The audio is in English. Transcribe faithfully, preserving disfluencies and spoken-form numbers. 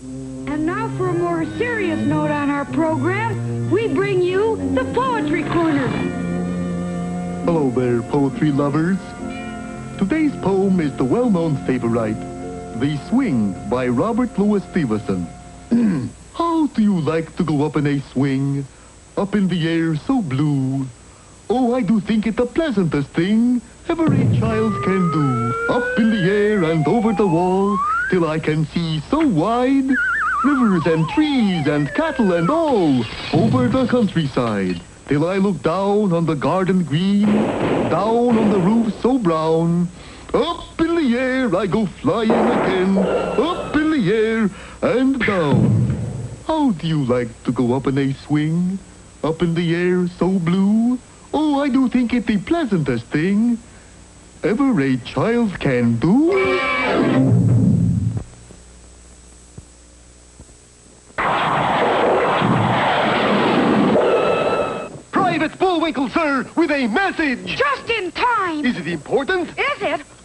And now for a more serious note on our program, we bring you the Poetry Corner. Hello there, poetry lovers. Today's poem is the well-known favorite, The Swing by Robert Louis Stevenson. How do you like to go up in a swing, up in the air so blue? Oh, I do think it the pleasantest thing every child can do. Up in the air and over the wall, till I can see so wide, rivers and trees and cattle and all, over the countryside, till I look down on the garden green, down on the roof so brown. Up in the air I go flying again, up in the air and down. How do you like to go up in a swing, up in the air so blue? Oh, I do think it the pleasantest thing ever a child can do. Private Bullwinkle, sir, with a message. Just in time. Is it important? Is it?